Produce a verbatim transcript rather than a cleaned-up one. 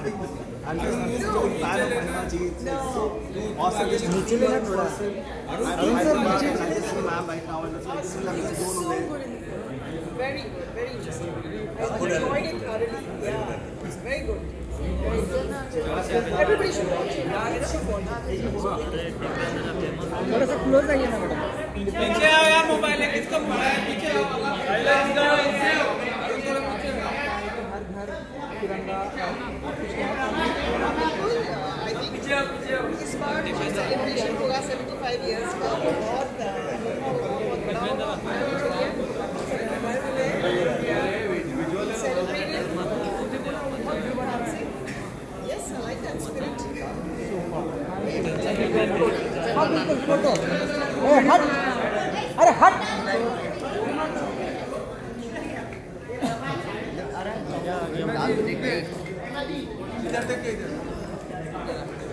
I'm just a fan of Mahima ji. It's so awesome. Just Nikhil and person. I just see ma'am right now and it's like this will have its own way. Very good, very interesting. I enjoyed it thoroughly. Yeah, it's very good. Very good. Everybody should watch it. Everybody should watch it. थोड़ा सा close आइए ना madam. पीछे आओ यार, mobile है किसका mobile है, पीछे आओ. Let's go. हर घर तिरंगा पीछे आओ, पीछे आओ. इस बार सेलिब्रेशन होगा seventy-five years का. बहुत बहुत बड़ा होगा. Yes, I like that spirit. Photo. ए हट. अरे हट. इधर देखिए इधर.